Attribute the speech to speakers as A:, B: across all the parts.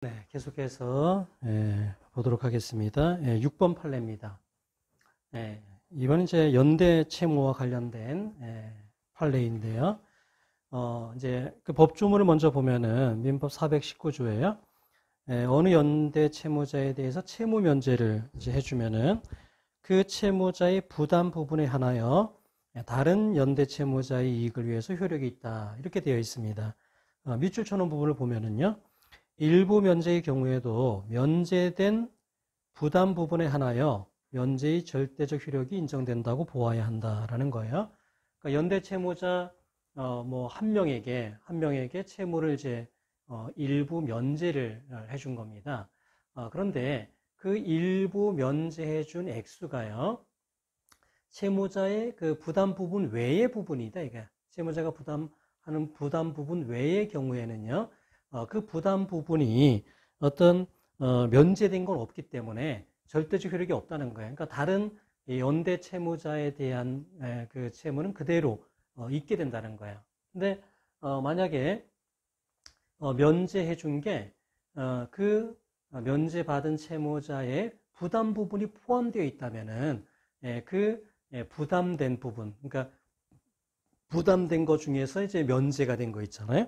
A: 네, 계속해서 보도록 하겠습니다. 6번 판례입니다. 이번은 이제 연대 채무와 관련된 판례인데요. 이제 그 법조문을 먼저 보면은 민법 419조예요. 어느 연대 채무자에 대해서 채무 면제를 이제 해주면은 그 채무자의 부담 부분에 한하여 다른 연대 채무자의 이익을 위해서 효력이 있다. 이렇게 되어 있습니다. 밑줄 쳐놓은 부분을 보면은요. 일부 면제의 경우에도 면제된 부담 부분에 한하여 면제의 절대적 효력이 인정된다고 보아야 한다라는 거예요. 그러니까 연대 채무자 한 명에게 채무를 이제 일부 면제를 해준 겁니다. 그런데 그 일부 면제해 준 액수가요. 채무자의 그 부담 부분 외의 부분이다. 이게 채무자가 부담하는 부담 부분 외의 경우에는요. 그 부담 부분이 어떤 면제된 건 없기 때문에 절대적 효력이 없다는 거예요. 그러니까 다른 연대 채무자에 대한 그 채무는 그대로 있게 된다는 거예요. 근데 만약에 면제해 준 게 그 면제받은 채무자의 부담 부분이 포함되어 있다면은 그 부담된 부분, 그러니까 부담된 것 중에서 이제 면제가 된 거 있잖아요.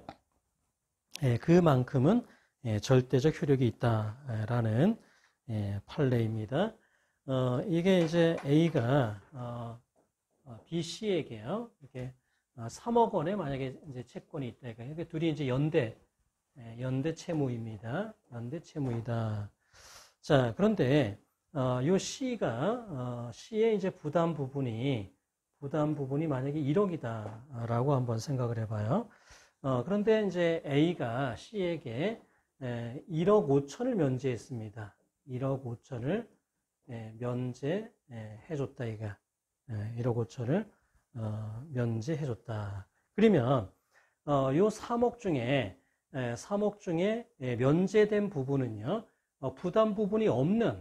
A: 그만큼은 절대적 효력이 있다라는 판례입니다. 이게 이제 A가 B, C에게요. 이렇게 3억 원에 만약에 이제 채권이 있다. 그러니까 둘이 이제 연대 채무입니다. 연대 채무이다. 자, 그런데 요 C의 이제 부담 부분이 만약에 1억이다라고 한번 생각을 해봐요. 그런데 이제 A가 C에게 1억 5천을 면제했습니다. 1억 5천을 면제해줬다, 이가. 1억 5천을 면제해줬다. 그러면 요 3억 중에 면제된 부분은요, 부담 부분이 없는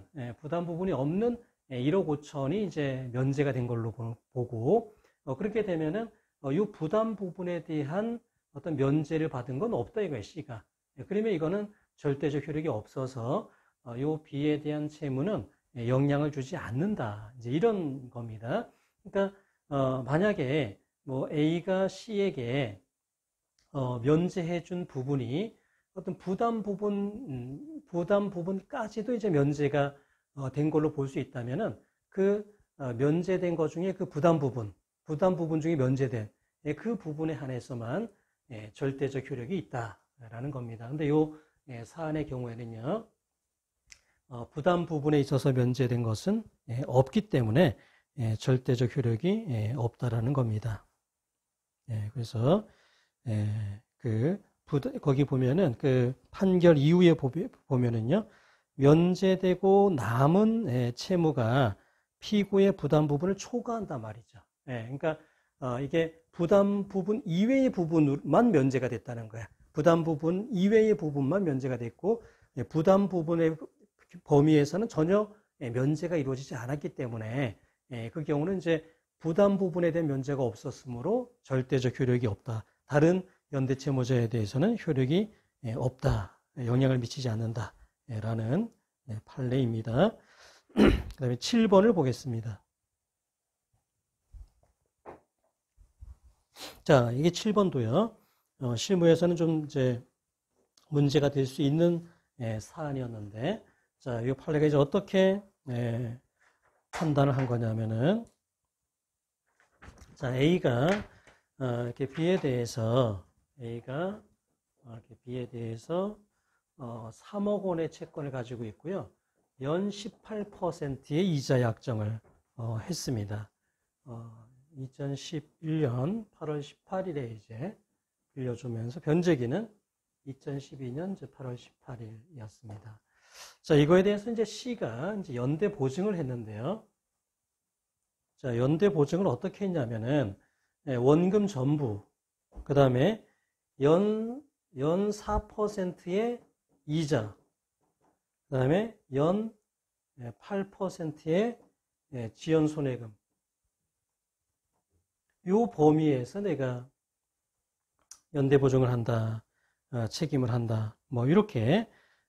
A: 1억 5천이 이제 면제가 된 걸로 보고, 그렇게 되면은 요 부담 부분에 대한 어떤 면제를 받은 건 없다, 이거예요, C가. 그러면 이거는 절대적 효력이 없어서 요 B에 대한 채무는 영향을 주지 않는다. 이제 이런 겁니다. 그러니까 만약에 뭐 A가 C에게 면제해 준 부분이 어떤 부담 부분까지도 이제 면제가 된 걸로 볼 수 있다면은 그 면제된 것 중에 그 부담 부분 중에 면제된 그 부분에 한해서만 절대적 효력이 있다라는 겁니다. 근데 요 사안의 경우에는요, 부담 부분에 있어서 면제된 것은 없기 때문에 절대적 효력이 없다라는 겁니다. 그래서 거기 보면은 그 판결 이후에 보면은요, 면제되고 남은 채무가 피고의 부담 부분을 초과한단 말이죠. 그러니까 이게 부담 부분 이외의 부분만 면제가 됐다는 거야. 부담 부분 이외의 부분만 면제가 됐고, 부담 부분의 범위에서는 전혀 면제가 이루어지지 않았기 때문에 그 경우는 이제 부담 부분에 대한 면제가 없었으므로 절대적 효력이 없다. 다른 연대 채무자에 대해서는 효력이 없다. 영향을 미치지 않는다라는 판례입니다. 그 다음에 7번을 보겠습니다. 자, 이게 7번도요. 실무에서는 좀 이제 문제가 될 수 있는 사안이었는데, 자, 이 판례가 이제 어떻게 판단을 한 거냐면은, 자, A가 이렇게 B에 대해서 3억 원의 채권을 가지고 있고요. 연 18%의 이자 약정을 했습니다. 2011년 8월 18일에 이제 빌려주면서 변제기는 2012년 8월 18일이었습니다. 자, 이거에 대해서 이제 C가 이제 연대 보증을 했는데요. 자, 연대 보증을 어떻게 했냐면은 원금 전부, 그 다음에 연 4%의 이자, 그 다음에 연 8%의 지연 손해금. 요 범위에서 내가 연대 보증을 한다, 책임을 한다, 뭐 이렇게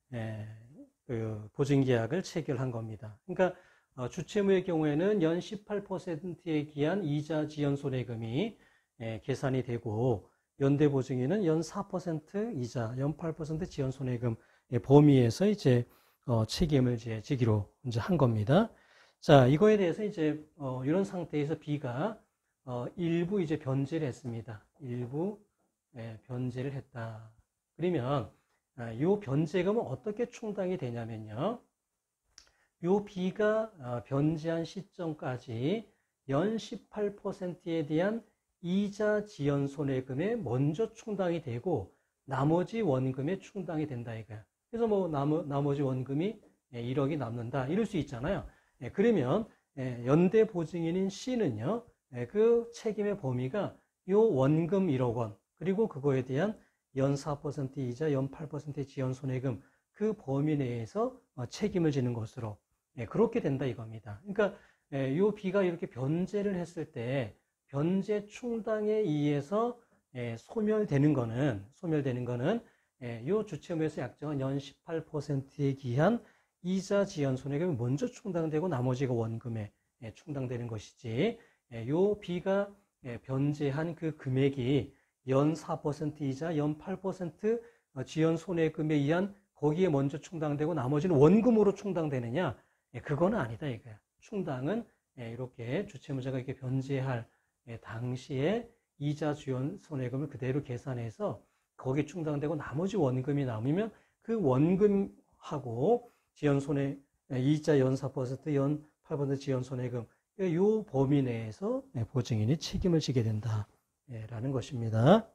A: 그 보증계약을 체결한 겁니다. 그러니까 주채무의 경우에는 연 18%에 기한 이자 지연 손해금이 계산이 되고, 연대보증인은 연 4% 이자, 연 8% 지연 손해금 범위에서 이제 책임을 이제 지기로 이제 한 겁니다. 자, 이거에 대해서 이제 이런 상태에서 B가 일부 이제 변제를 했습니다. 일부 변제를 했다. 그러면 이 변제금은 어떻게 충당이 되냐면요. 요 B가 변제한 시점까지 연 18%에 대한 이자 지연 손해금에 먼저 충당이 되고 나머지 원금에 충당이 된다 이거야. 그래서 뭐 나머지 원금이 1억이 남는다 이럴 수 있잖아요. 그러면 연대 보증인인 C는요, 그 책임의 범위가 요 원금 1억 원 그리고 그거에 대한 연 4% 이자, 연 8% 지연 손해금 그 범위 내에서 책임을 지는 것으로 그렇게 된다 이겁니다. 그러니까 요 B가 이렇게 변제를 했을 때 변제 충당에 의해서 소멸되는 거는 요 주채무에서 약정한 연 18%에 기한 이자 지연 손해금이 먼저 충당되고 나머지가 원금에 충당되는 것이지, 요 B가 변제한 그 금액이 연 4% 이자, 연 8% 지연 손해금에 의한 거기에 먼저 충당되고 나머지는 원금으로 충당되느냐? 그거는 아니다 이거야. 충당은 이렇게 주채무자가 이렇게 변제할 당시에 이자 지연 손해금을 그대로 계산해서 거기 충당되고 나머지 원금이 남으면 그 원금하고 지연 손해 이자 연 4%, 연 8% 지연 손해금 이 범위 내에서 보증인이 책임을 지게 된다라는 것입니다.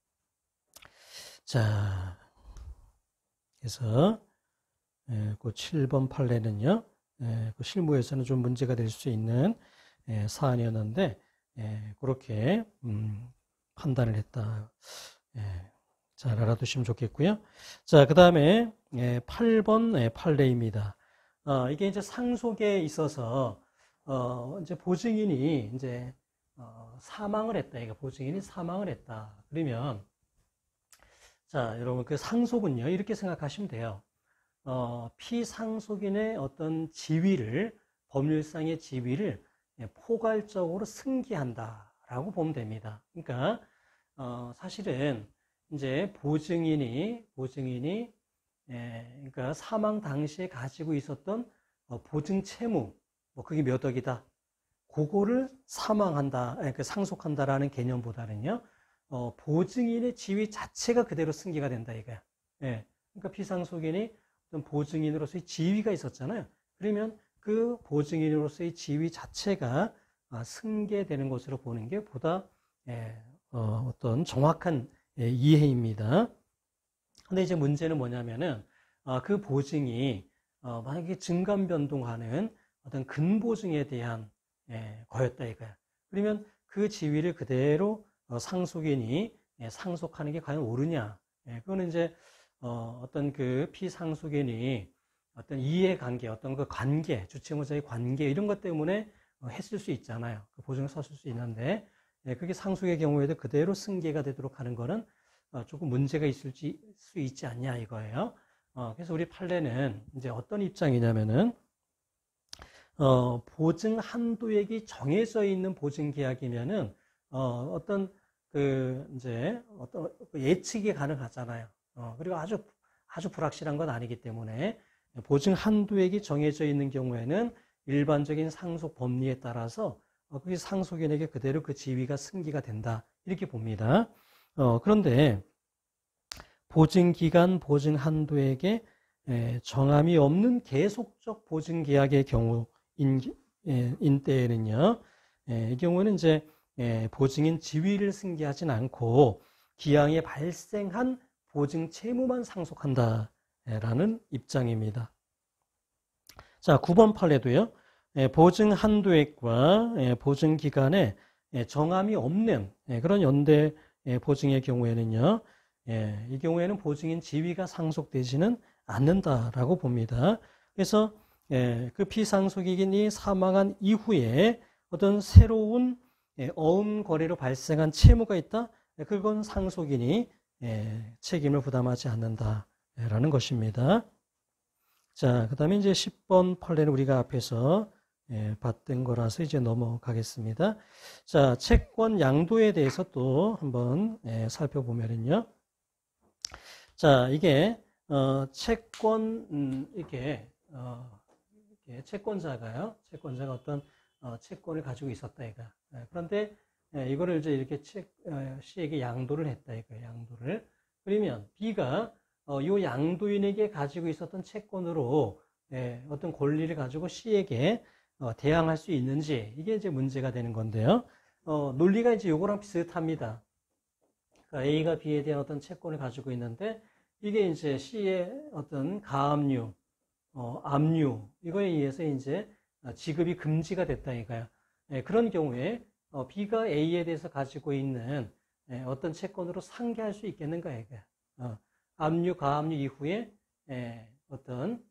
A: 자, 그래서 그 7번 판례는요, 그 실무에서는 좀 문제가 될 수 있는 사안이었는데 그렇게 판단을 했다. 잘 알아두시면 좋겠고요. 자, 그 다음에 8번 판례입니다. 이게 이제 상속에 있어서 이제 보증인이 이제 사망을 했다. 이거 보증인이 사망을 했다. 그러면 자, 여러분 그 상속은요 이렇게 생각하시면 돼요. 피상속인의 어떤 지위를, 법률상의 지위를 포괄적으로 승계한다라고 보면 됩니다. 그러니까 사실은 이제 보증인이 그러니까 사망 당시에 가지고 있었던 보증 채무, 뭐 그게 몇 억이다. 그거를 사망한다, 그러니까 상속한다라는 개념보다는요, 보증인의 지위 자체가 그대로 승계가 된다 이거야. 그러니까 피상속인이 어떤 보증인으로서의 지위가 있었잖아요. 그러면 그 보증인으로서의 지위 자체가 승계되는 것으로 보는 게 보다 어떤 정확한 이해입니다. 근데 이제 문제는 뭐냐면은 그 보증이 만약에 증감 변동하는 어떤 근보증에 대한 거였다 이거야. 그러면 그 지위를 그대로 상속인이 상속하는 게 과연 옳으냐? 그거는 이제 어떤 그 피상속인이 어떤 이해관계, 어떤 그 관계, 주채무자의 관계 이런 것 때문에 했을 수 있잖아요. 그 보증을 썼을 수 있는데 그게 상속의 경우에도 그대로 승계가 되도록 하는 거는 조금 문제가 있을 수 있지 않냐 이거예요. 그래서 우리 판례는 이제 어떤 입장이냐면은 보증 한도액이 정해져 있는 보증 계약이면은 어떤 그 이제 어떤 예측이 가능하잖아요. 그리고 아주 불확실한 건 아니기 때문에 보증 한도액이 정해져 있는 경우에는 일반적인 상속 법리에 따라서 그게 상속인에게 그대로 그 지위가 승계가 된다 이렇게 봅니다. 그런데 보증기간, 보증 한도액에 정함이 없는 계속적 보증 계약의 경우인 때에는요, 이 경우는 이제 보증인 지위를 승계하진 않고 기항에 발생한 보증 채무만 상속한다라는 입장입니다. 자, 9번 판례도요. 보증 한도액과 보증 기간에 정함이 없는 그런 연대 보증의 경우에는요, 이 경우에는 보증인 지위가 상속되지는 않는다라고 봅니다. 그래서 그 피상속인이 사망한 이후에 어떤 새로운 어음 거래로 발생한 채무가 있다. 그건 상속인이 책임을 부담하지 않는다라는 것입니다. 자, 그 다음에 이제 10번 판례는 우리가 앞에서 봤던 거라서 이제 넘어가겠습니다. 자, 채권 양도에 대해서 또 한번 살펴보면은요. 자, 이게 채권 이게 채권자가요. 채권자가 어떤 채권을 가지고 있었다 이거. 그런데 이거를 이제 이렇게 C에게 양도를 했다 이거. 양도를. 그러면 B가 이 양도인에게 가지고 있었던 채권으로 어떤 권리를 가지고 C에게 대항할 수 있는지 이게 이제 문제가 되는 건데요. 논리가 이제 요거랑 비슷합니다. 그러니까 A가 B에 대한 어떤 채권을 가지고 있는데 이게 이제 C의 어떤 가압류, 압류 이거에 의해서 이제 지급이 금지가 됐다 이거야. 그런 경우에 B가 A에 대해서 가지고 있는 어떤 채권으로 상계할 수 있겠는가 이거야. 압류, 가압류 이후에 어떤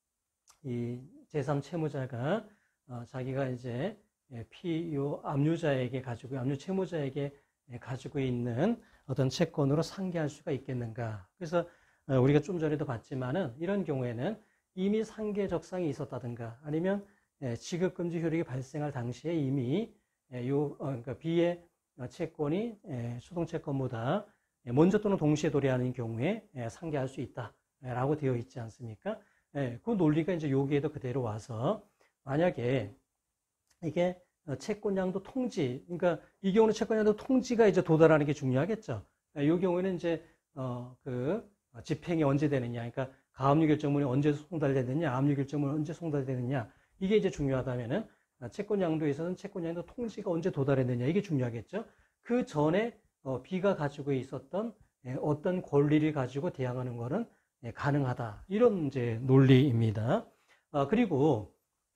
A: 이 제3채무자가 자기가 이제 요 압류자에게 가지고 압류 채무자에게 가지고 있는 어떤 채권으로 상계할 수가 있겠는가. 그래서 우리가 좀 전에도 봤지만은 이런 경우에는 이미 상계 적상이 있었다든가 아니면 지급금지 효력이 발생할 당시에 이미 그러니까 B의 채권이 수동채권보다 먼저 또는 동시에 도래하는 경우에 상계할 수 있다라고 되어 있지 않습니까? 그 논리가 이제 여기에도 그대로 와서 만약에 이게 채권양도 통지, 그러니까 이 경우는 채권양도 통지가 이제 도달하는 게 중요하겠죠. 이 경우에는 이제 그 집행이 언제 되느냐, 그러니까 가압류 결정문이 언제 송달되느냐, 압류 결정문이 언제 송달되느냐 이게 이제 중요하다면은 채권양도에서는 채권양도 통지가 언제 도달했느냐 이게 중요하겠죠. 그 전에 B가 가지고 있었던 어떤 권리를 가지고 대항하는 것은 가능하다 이런 이제 논리입니다. 그리고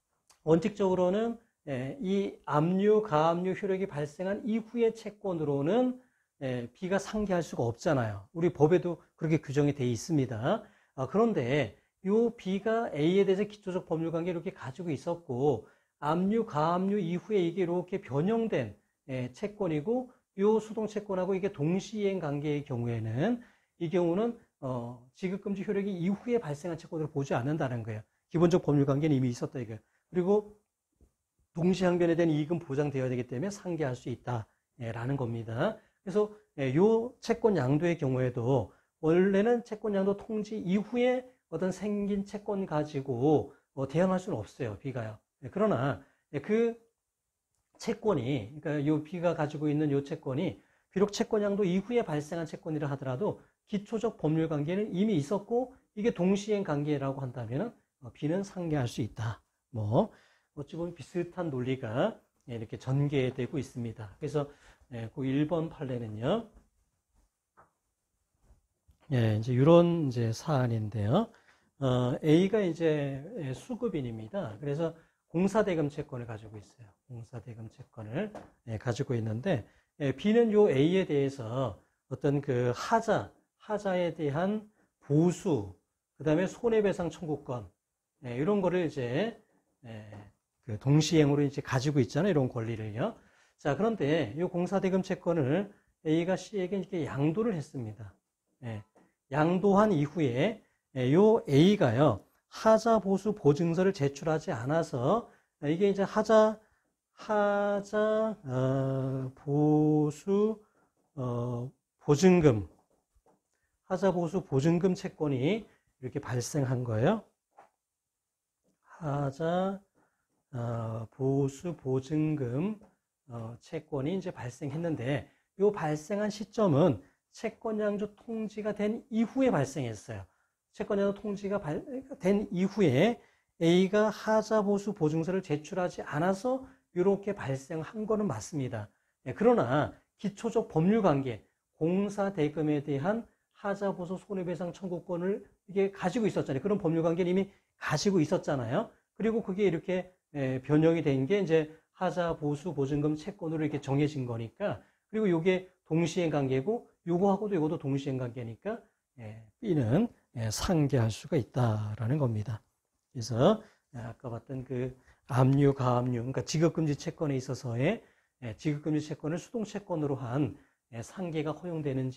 A: 원칙적으로는 이 압류, 가압류 효력이 발생한 이후의 채권으로는 B가 상계할 수가 없잖아요. 우리 법에도 그렇게 규정이 되어 있습니다. 그런데 이 B가 A에 대해서 기초적 법률 관계를 이렇게 가지고 있었고 압류, 가압류 이후에 이게 이렇게 변형된 채권이고 이 수동채권하고 이게 동시이행 관계의 경우에는 이 경우는 지급금지 효력이 이후에 발생한 채권으로 보지 않는다는 거예요. 기본적 법률 관계는 이미 있었다 이거예요. 그리고 동시항변에 대한 이익은 보장되어야 되기 때문에 상계할 수 있다라는 겁니다. 그래서 이 채권 양도의 경우에도 원래는 채권 양도 통지 이후에 어떤 생긴 채권 가지고 대항할 수는 없어요. B가요. 그러나 그 채권이 그러니까 이 B가 가지고 있는 이 채권이 비록 채권 양도 이후에 발생한 채권이라 하더라도 기초적 법률 관계는 이미 있었고 이게 동시행 관계라고 한다면 B는 상계할 수 있다. 뭐 어찌 보면 비슷한 논리가 이렇게 전개되고 있습니다. 그래서 그 1번 판례는요. 이제 이런 이제 사안인데요. A가 이제 수급인입니다. 그래서 공사대금 채권을 가지고 있어요. 공사대금 채권을 가지고 있는데 B는 요 A에 대해서 어떤 그 하자에 대한 보수, 그 다음에 손해배상 청구권 이런 거를 이제 그 동시행으로 이제 가지고 있잖아요. 이런 권리를요. 자, 그런데 이 공사대금 채권을 A가 C에게 이렇게 양도를 했습니다. 양도한 이후에 요 A가요. 하자 보수 보증서를 제출하지 않아서 이게 이제 하자 보수 보증금 하자 보수 보증금 채권이 이렇게 발생한 거예요. 하자 보수 보증금 채권이 이제 발생했는데 이 발생한 시점은 채권양도 통지가 된 이후에 발생했어요. 채권양도 통지가 된 이후에 A가 하자 보수 보증서를 제출하지 않아서 이렇게 발생한 거는 맞습니다. 그러나 기초적 법률 관계, 공사 대금에 대한 하자 보수 손해배상 청구권을 이게 가지고 있었잖아요. 그런 법률 관계는 이미 가지고 있었잖아요. 그리고 그게 이렇게 변형이 된 게 이제 하자 보수 보증금 채권으로 이렇게 정해진 거니까 그리고 이게 동시행 관계고 요거하고도 이것도 동시행 관계니까 B는 상계할 수가 있다라는 겁니다. 그래서 아까 봤던 그 압류, 가압류, 그러니까 지급금지 채권에 있어서의 지급금지 채권을 수동채권으로 한 상계가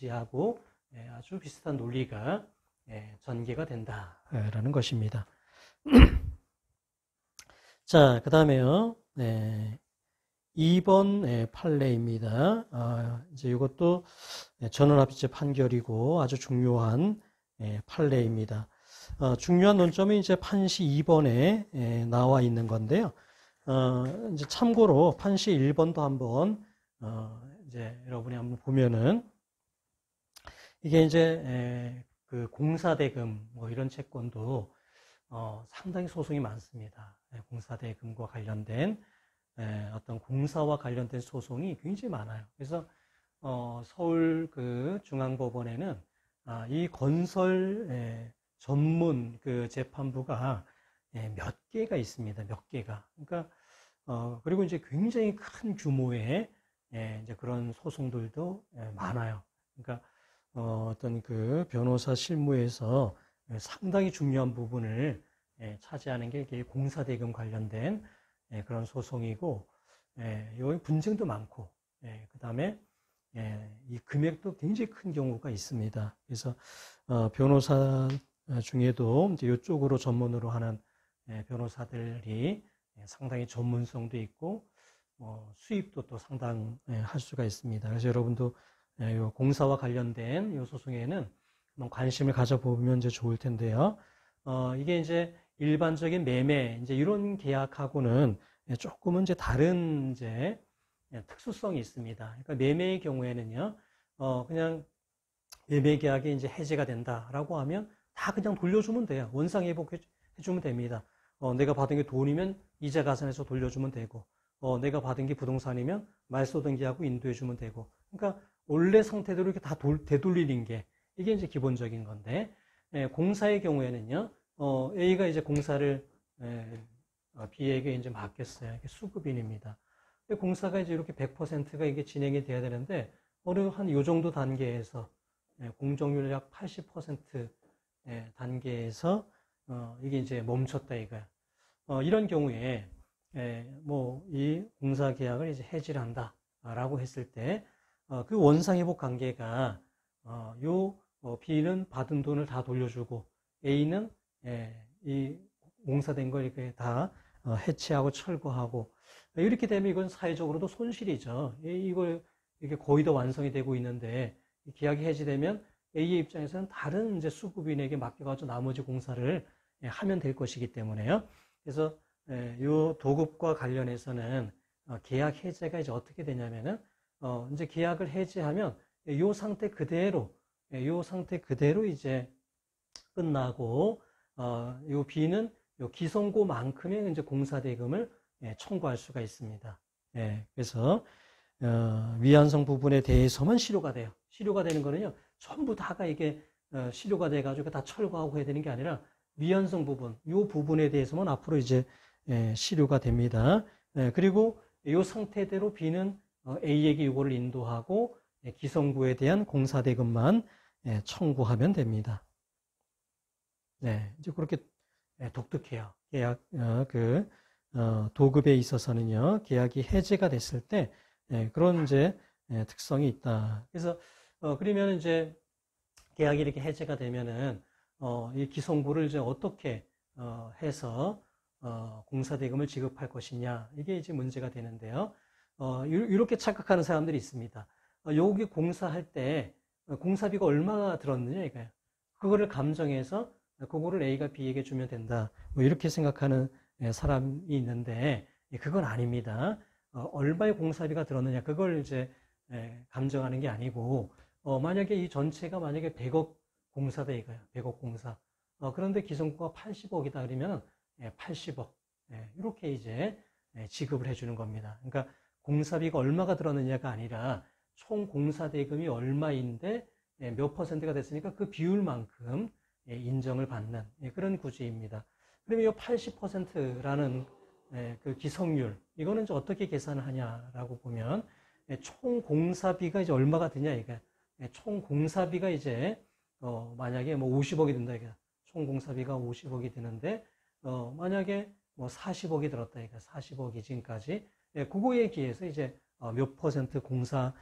A: 허용되는지하고 아주 비슷한 논리가 전개가 된다라는 것입니다. 자, 그 다음에요. 2번 판례입니다. 이제 이것도 전원합의체 판결이고 아주 중요한 판례입니다. 중요한 논점이 이제 판시 2번에 나와 있는 건데요. 이제 참고로 판시 1번도 한번 이제 여러분이 한번 보면은 이게 이제 그 공사대금 뭐 이런 채권도 상당히 소송이 많습니다. 공사대금과 관련된 어떤 공사와 관련된 소송이 굉장히 많아요. 그래서 서울 그 중앙법원에는 이 건설 전문 그 재판부가 몇 개가 있습니다. 몇 개가. 그러니까 그리고 이제 굉장히 큰 규모의 이제 그런 소송들도 많아요. 그러니까 어떤 그 변호사 실무에서 상당히 중요한 부분을 차지하는 게 이게 공사대금 관련된 그런 소송이고, 여기 분쟁도 많고, 그 다음에 이 금액도 굉장히 큰 경우가 있습니다. 그래서 변호사 중에도 이제 이쪽으로 전문으로 하는 변호사들이 상당히 전문성도 있고 수입도 또 상당할 수가 있습니다. 그래서 여러분도 이 공사와 관련된 이 소송에는 한번 관심을 가져보면 이제 좋을 텐데요. 이게 이제 일반적인 매매 이제 이런 계약하고는 조금은 이제 다른 이제 특수성이 있습니다. 그러니까 매매의 경우에는요, 그냥 매매 계약이 이제 해지가 된다라고 하면 다 그냥 돌려주면 돼요. 원상회복해주면 됩니다. 내가 받은 게 돈이면 이자 가산해서 돌려주면 되고, 내가 받은 게 부동산이면 말소 등기하고 인도해주면 되고, 그러니까 원래 상태대로 이렇게 다 되돌리는 게 이게 이제 기본적인 건데, 공사의 경우에는요, A가 이제 공사를 B에게 이제 맡겼어요. 이게 수급인입니다. 공사가 이제 이렇게 100%가 이게 진행이 돼야 되는데, 어느 한 요 정도 단계에서 공정률 약 80% 단계에서 이게 이제 멈췄다 이거야. 이런 경우에 뭐 이 공사 계약을 이제 해지를 한다라고 했을 때 그 원상회복 관계가 요 B는 받은 돈을 다 돌려주고 A는 이 공사된 걸 이렇게 다 해체하고 철거하고 이렇게 되면 이건 사회적으로도 손실이죠. 이게 거의 다 완성이 되고 있는데 계약이 해지되면 A의 입장에서는 다른 이제 수급인에게 맡겨가지고 나머지 공사를 하면 될 것이기 때문에요. 그래서 이 도급과 관련해서는 계약 해제가 이제 어떻게 되냐면은 이제 계약을 해지하면 이 상태 그대로 이제 끝나고 요 B는 요 기성고만큼의 이제 공사대금을 청구할 수가 있습니다. 그래서 위안성 부분에 대해서만 실효가 돼요. 실효가 되는 거는요, 전부 다가 이게 실효가 돼가지고 다 철거하고 해야 되는 게 아니라 위안성 부분, 이 부분에 대해서만 앞으로 이제 실효가 됩니다. 그리고 이 상태대로 B는 A에게 이거를 인도하고 기성구에 대한 공사대금만 청구하면 됩니다. 이제 그렇게 독특해요. 계약 도급에 있어서는요, 계약이 해제가 됐을 때 그런 이제 특성이 있다. 그래서 그러면 이제 계약이 이렇게 해제가 되면은 이 기성구를 이제 어떻게 해서 공사대금을 지급할 것이냐, 이게 이제 문제가 되는데요. 이렇게 착각하는 사람들이 있습니다. 여기 공사할 때 공사비가 얼마나 들었느냐 이거예요. 그거를 감정해서 그거를 A가 B에게 주면 된다. 뭐 이렇게 생각하는 사람이 있는데 그건 아닙니다. 얼마의 공사비가 들었느냐 그걸 이제 감정하는 게 아니고 만약에 이 전체가 만약에 100억 공사다 이거예요. 100억 공사. 그런데 기성구가 80억이다 그러면 80억 이렇게 이제 지급을 해주는 겁니다. 그러니까 공사비가 얼마가 들었느냐가 아니라 총 공사대금이 얼마인데 몇 퍼센트가 됐으니까 그 비율만큼 인정을 받는 그런 구조입니다. 그러면 이 80%라는 그 기성률, 이거는 이제 어떻게 계산을 하냐라고 보면 총 공사비가 이제 얼마가 드냐 이게 총 공사비가 이제 만약에 뭐 50억이 든다 이게 총 공사비가 50억이 드는데 만약에 뭐 40억이 들었다 이게 40억이 지금까지 그거에 기해서 이제 몇 퍼센트 공사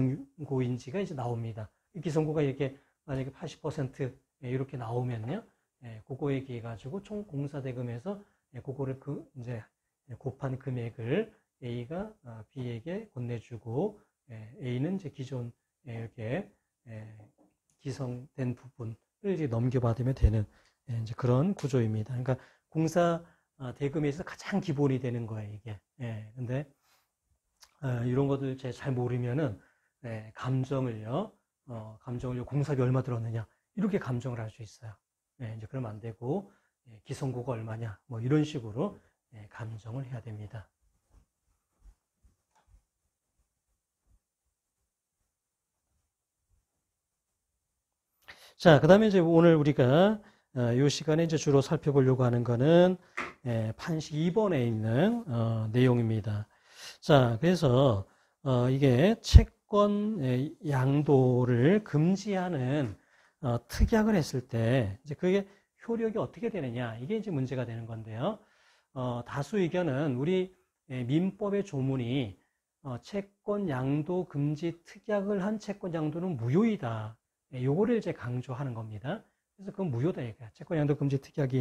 A: 기성고인지가 이제 나옵니다. 기성고가 이렇게 만약에 80% 이렇게 나오면요, 그거에 의해 가지고 총 공사대금에서 그거를 이제 곱한 금액을 A가 B에게 건네주고 A는 이제 기존 이렇게 기성된 부분을 이제 넘겨받으면 되는 이제 그런 구조입니다. 그러니까 공사 대금에서 가장 기본이 되는 거예요, 이게. 근데 이런 것들 제가 잘 모르면은 감정을요 공사비 얼마 들었느냐 이렇게 감정을 할 수 있어요. 이제 그러면 안 되고 기성고가 얼마냐 뭐 이런 식으로 감정을 해야 됩니다. 자, 그 다음에 이제 오늘 우리가 이 시간에 이제 주로 살펴보려고 하는 거는 판시 2번에 있는 내용입니다. 자, 그래서 이게 채권 양도를 금지하는 특약을 했을 때 이제 그게 효력이 어떻게 되느냐 이게 이제 문제가 되는 건데요. 다수 의견은 우리 민법의 조문이 채권 양도 금지 특약을 한 채권 양도는 무효이다. 요거를 이제 강조하는 겁니다. 그래서 그건 무효다 이거야. 채권 양도 금지 특약이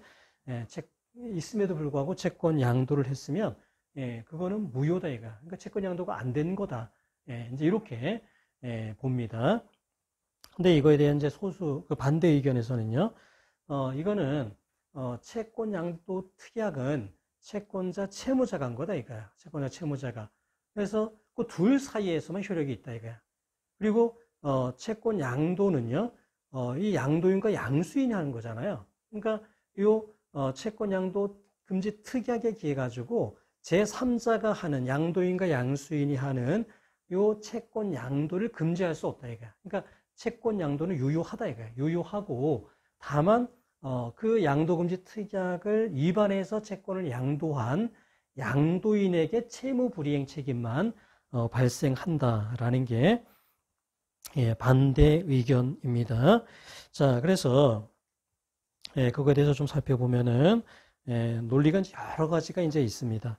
A: 있음에도 불구하고 채권 양도를 했으면 그거는 무효다 이거야. 그러니까 채권 양도가 안 된 거다. 이제 이렇게 봅니다. 근데 이거에 대한 이제 소수 그 반대 의견에서는요. 이거는 채권 양도 특약은 채권자 채무자가 한 거다 이거야. 채권자 채무자가. 그래서 그 둘 사이에서만 효력이 있다 이거야. 그리고 채권 양도는요, 이 양도인과 양수인이 하는 거잖아요. 그러니까 요 채권 양도 금지 특약에 기해 가지고 제3자가 하는 양도인과 양수인이 하는 요 채권 양도를 금지할 수 없다 이거야. 그러니까 채권 양도는 유효하다 이거야. 유효하고 다만 그 양도 금지 특약을 위반해서 채권을 양도한 양도인에게 채무 불이행 책임만 발생한다라는 게 반대 의견입니다. 자, 그래서 그거에 대해서 좀 살펴보면은 논리가 여러 가지가 이제 있습니다.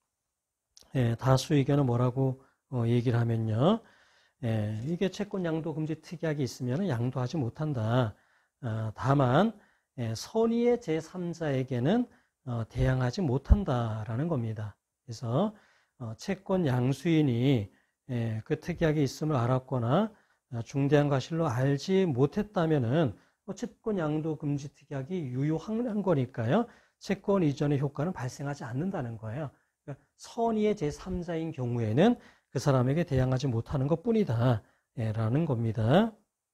A: 다수 의견은 뭐라고 얘기를 하면요. 이게 채권 양도 금지 특약이 있으면 양도하지 못한다. 다만 선의의 제3자에게는 대항하지 못한다라는 겁니다. 그래서 채권 양수인이 그 특약이 있음을 알았거나 중대한 과실로 알지 못했다면은 채권 양도 금지 특약이 유효한 거니까요. 채권 이전의 효과는 발생하지 않는다는 거예요. 그러니까 선의의 제3자인 경우에는 그 사람에게 대항하지 못하는 것 뿐이다. 라는 겁니다.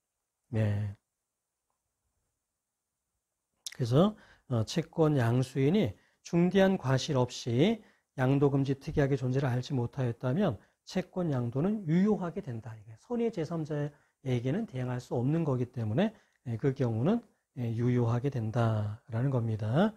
A: 그래서 채권 양수인이 중대한 과실 없이 양도 금지 특약의 존재를 알지 못하였다면 채권 양도는 유효하게 된다. 선의의 제3자에게는 대항할 수 없는 거기 때문에 그 경우는 유효하게 된다라는 겁니다.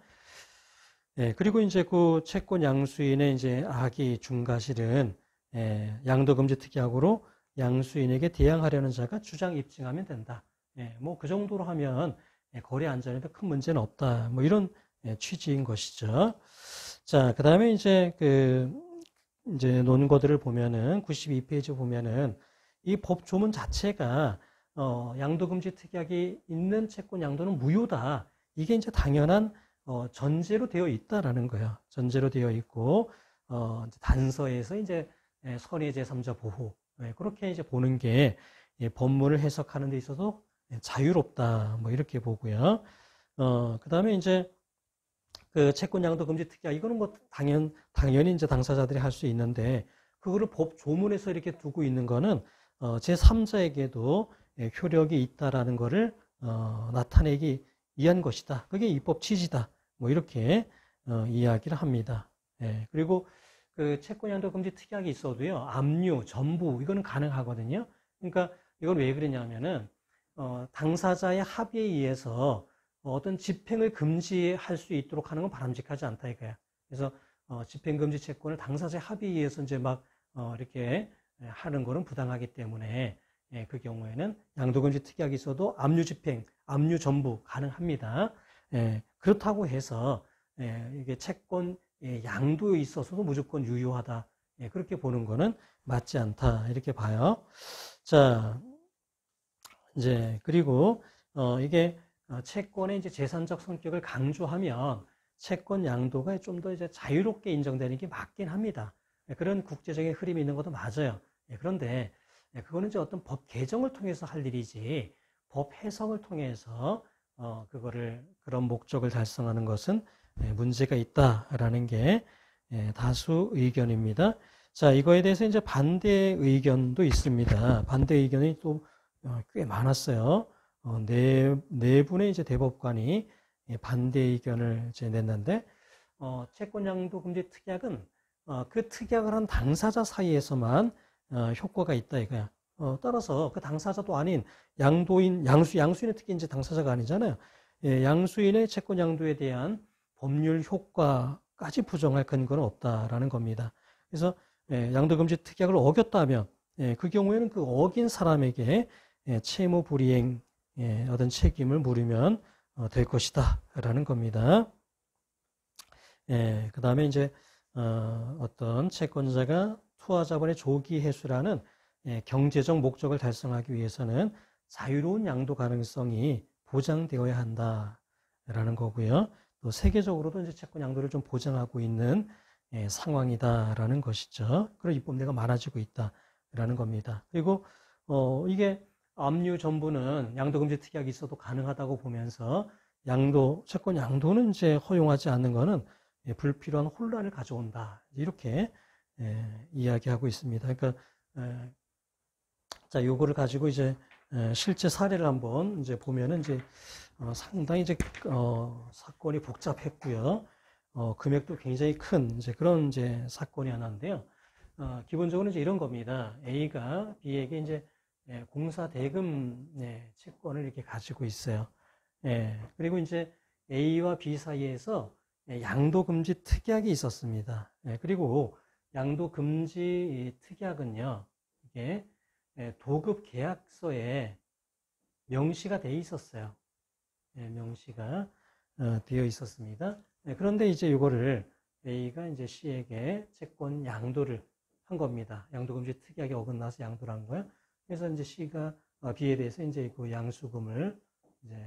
A: 그리고 이제 그 채권 양수인의 이제 악의 중과실은 양도 금지 특약으로 양수인에게 대항하려는 자가 주장 입증하면 된다. 뭐 그 정도로 하면 거래 안전에도 큰 문제는 없다. 뭐 이런 취지인 것이죠. 자, 그다음에 이제 이제 논거들을 보면은 92페이지 보면은 이 법 조문 자체가 양도 금지 특약이 있는 채권 양도는 무효다. 이게 이제 당연한 전제로 되어 있다라는 거예요. 전제로 되어 있고 단서에서 이제 선의 제3자 보호 그렇게 이제 보는 게 법문을 해석하는 데 있어서 자유롭다. 뭐 이렇게 보고요. 그다음에 이제 그 채권 양도 금지 특약 이거는 뭐 당연히 이제 당사자들이 할 수 있는데 그거를 법 조문에서 이렇게 두고 있는 거는 제3자에게도 효력이 있다라는 거를 나타내기 위한 것이다. 그게 입법 취지다. 뭐 이렇게 이야기를 합니다. 그리고 그 채권 양도 금지 특약이 있어도요. 압류, 전부 이거는 가능하거든요. 그러니까 이건 왜 그러냐면은 당사자의 합의에 의해서 어떤 집행을 금지할 수 있도록 하는 건 바람직하지 않다 이거야. 그래서 집행금지 채권을 당사자의 합의에 의해서 이제 막 이렇게 하는 거는 부당하기 때문에 그 경우에는 양도금지 특약이 있어도 압류 집행, 압류 전부 가능합니다. 그렇다고 해서 이게 채권 양도에 있어서도 무조건 유효하다. 그렇게 보는 거는 맞지 않다. 이렇게 봐요. 자, 이제 그리고 이게 채권의 이제 재산적 성격을 강조하면 채권 양도가 좀 더 이제 자유롭게 인정되는 게 맞긴 합니다. 그런 국제적인 흐름이 있는 것도 맞아요. 그런데 그거는 이제 어떤 법 개정을 통해서 할 일이지 법 해석을 통해서 그런 목적을 달성하는 것은 문제가 있다라는 게 다수 의견입니다. 자, 이거에 대해서 이제 반대 의견도 있습니다. 반대 의견이 또 꽤 많았어요. 네 분의 이제 대법관이 반대 의견을 이제 냈는데, 채권 양도 금지 특약은 그 특약을 한 당사자 사이에서만 효과가 있다 이거야. 따라서 그 당사자도 아닌 양수인은 특히 이제 당사자가 아니잖아요. 양수인의 채권 양도에 대한 법률 효과까지 부정할 근거는 없다라는 겁니다. 그래서 양도 금지 특약을 어겼다면 그 경우에는 그 어긴 사람에게 채무 불이행 어떤 책임을 물으면 될 것이다 라는 겁니다. 그 다음에 이제 어떤 채권자가 투하자본의 조기 회수라는 경제적 목적을 달성하기 위해서는 자유로운 양도 가능성이 보장되어야 한다라는 거고요. 또 세계적으로도 이제 채권 양도를 좀 보장하고 있는 상황이다라는 것이죠. 그런 입법례가 많아지고 있다라는 겁니다. 그리고 이게 압류 전부는 양도금지 특약이 있어도 가능하다고 보면서 채권 양도는 이제 허용하지 않는 것은 불필요한 혼란을 가져온다. 이렇게 이야기하고 있습니다. 그러니까 자, 요거를 가지고 이제 실제 사례를 한번 이제 보면은 이제 상당히 이제 사건이 복잡했고요. 금액도 굉장히 큰 이제 그런 이제 사건이 하나인데요. 기본적으로 이제 이런 겁니다. A가 B에게 이제 공사 대금 채권을 이렇게 가지고 있어요. 그리고 이제 A와 B 사이에서 양도금지 특약이 있었습니다. 그리고 양도금지 특약은요, 이게 도급 계약서에 명시가 되어 있었어요. 명시가 되어 있었습니다. 그런데 이제 이거를 A가 이제 C에게 채권 양도를 한 겁니다. 양도금지 특약에 어긋나서 양도를 한 거예요. 그래서 이제 C가 B에 대해서 이제 그 양수금을 이제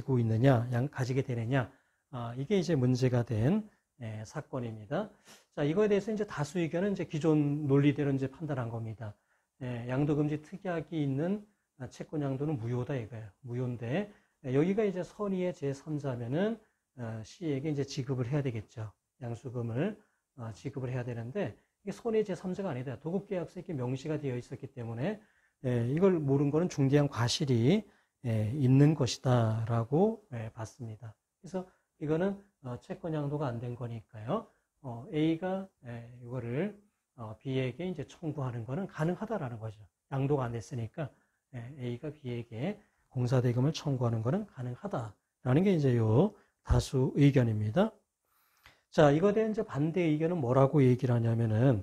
A: 가지게 되느냐, 이게 이제 문제가 된 사건입니다. 자, 이거에 대해서 이제 다수 의견은 이제 기존 논리대로 이제 판단한 겁니다. 양도금지 특약이 있는 채권 양도는 무효다 이거예요. 무효인데 여기가 이제 선의의 제3자면은 C에게 이제 지급을 해야 되겠죠. 양수금을 지급을 해야 되는데 이게 선의의 제3자가 아니다. 도급계약서에 이렇게 명시가 되어 있었기 때문에 이걸 모른 거는 중대한 과실이 있는 것이다라고 봤습니다. 그래서 이거는 채권 양도가 안 된 거니까요. A가 이거를 B에게 이제 청구하는 거는 가능하다라는 거죠. 양도가 안 됐으니까 A가 B에게 공사대금을 청구하는 거는 가능하다라는 게 이제 요 다수 의견입니다. 자, 이거에 대한 이제 반대 의견은 뭐라고 얘기를 하냐면은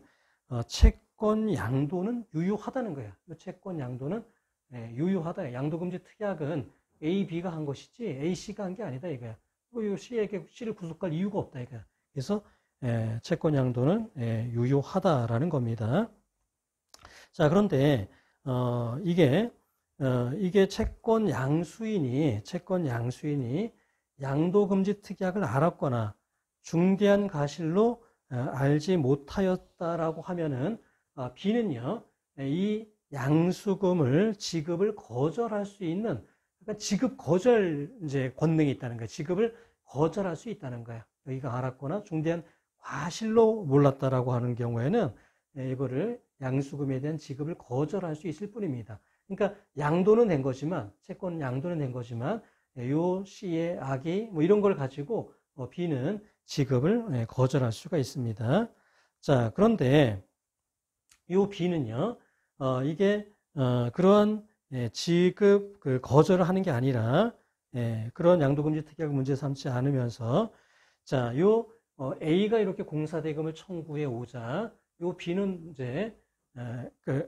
A: 채권 양도는 유효하다는 거예요. 채권 양도는 유효하다. 양도금지 특약은 A, B가 한 것이지 A, C가 한 게 아니다 이거야. C에게 C를 구속할 이유가 없다 이거야. 그래서 채권 양도는 유효하다라는 겁니다. 자, 그런데 이게 채권 양수인이 양도금지 특약을 알았거나 중대한 과실로 알지 못하였다라고 하면은 B는요, 이 양수금을 지급을 거절할 수 있는, 그러니까 지급 거절 이제 권능이 있다는 거예요. 지급을 거절할 수 있다는 거예요. 여기가 알았거나 중대한 과실로 몰랐다라고 하는 경우에는 이거를 양수금에 대한 지급을 거절할 수 있을 뿐입니다. 그러니까 양도는 된 거지만, 채권 양도는 된 거지만, 요 C의 악의 뭐 이런 걸 가지고 B는 지급을 거절할 수가 있습니다. 자, 그런데 요 B는요, 이게 그러한 지급 거절을 하는 게 아니라 그런 양도금지 특약을 문제 삼지 않으면서 자, 요 A가 이렇게 공사대금을 청구해 오자 요 B는 이제 그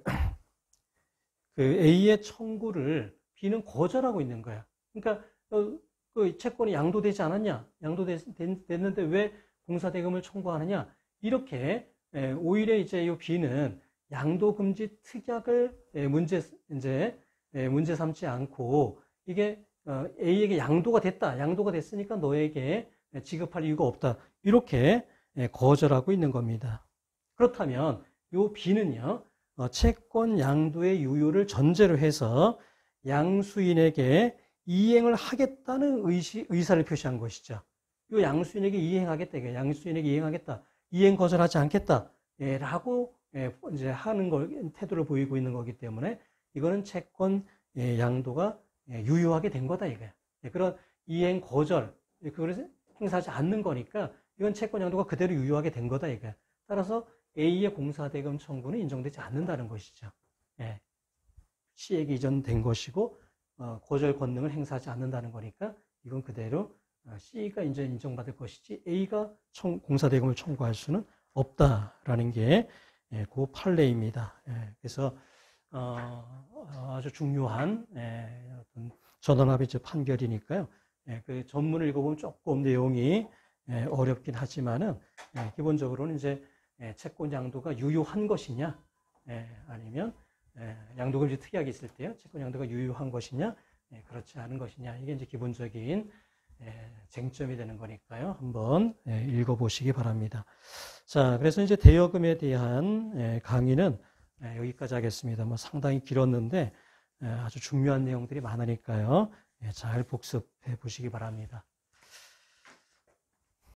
A: A의 청구를 B는 거절하고 있는 거야. 그러니까 그 채권이 양도되지 않았냐? 양도됐는데 왜 공사대금을 청구하느냐? 이렇게 오히려 이제 이 B는 양도금지 특약을 문제 삼지 않고 이게 A에게 양도가 됐다. 양도가 됐으니까 너에게 지급할 이유가 없다. 이렇게 거절하고 있는 겁니다. 그렇다면 요 B는요, 채권 양도의 유효를 전제로 해서 양수인에게 이행을 하겠다는 의사를 표시한 것이죠. 요 양수인에게 이행하겠다. 양수인에게 이행하겠다. 이행 거절하지 않겠다. 라고 이제 하는 걸, 태도를 보이고 있는 거기 때문에 이거는 채권 양도가 유효하게 된 거다 이거야. 그런 이행 거절, 그걸 행사하지 않는 거니까 이건 채권 양도가 그대로 유효하게 된 거다 이거야. 따라서 A의 공사대금 청구는 인정되지 않는다는 것이죠. C에게 이전된 것이고 거절 권능을 행사하지 않는다는 거니까 이건 그대로 C가 이제 인정받을 것이지 A가 공사대금을 청구할 수는 없다라는 게 그 판례입니다. 그래서 아주 중요한 어떤 전원합의 판결이니까요. 그 전문을 읽어보면 조금 내용이 어렵긴 하지만은 기본적으로는 이제 채권 양도가 유효한 것이냐, 아니면 양도가 이제 특이하게 있을 때요. 채권 양도가 유효한 것이냐, 그렇지 않은 것이냐. 이게 이제 기본적인 쟁점이 되는 거니까요. 한번 읽어보시기 바랍니다. 자, 그래서 이제 대여금에 대한 강의는 여기까지 하겠습니다. 뭐 상당히 길었는데 아주 중요한 내용들이 많으니까요. 잘 복습해 보시기 바랍니다.